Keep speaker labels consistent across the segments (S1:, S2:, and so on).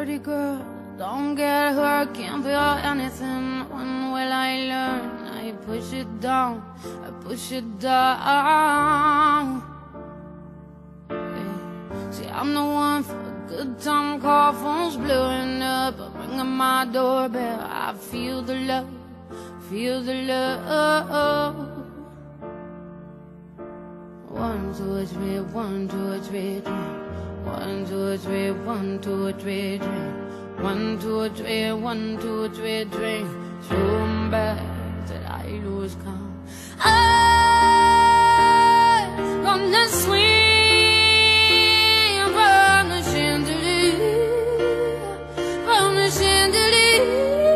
S1: Dirty girl, don't get hurt, can't feel anything. When will I learn? I push it down, I push it down. Yeah. See, I'm the one for a good time call, phone's blowing up, I'm ringing my doorbell. I feel the love, feel the love. 1, 2, 3, 1, 2, 3, drink. 1, 2, 3, 1, 2, 3, drink. 1, 2, 3, 1, 2, 3, drink. So bad that I lose count. I'm gonna swing from the chandelier, from the chandelier.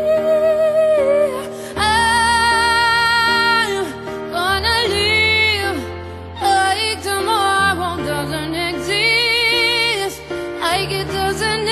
S1: I'm gonna live like tomorrow doesn't exist, like it doesn't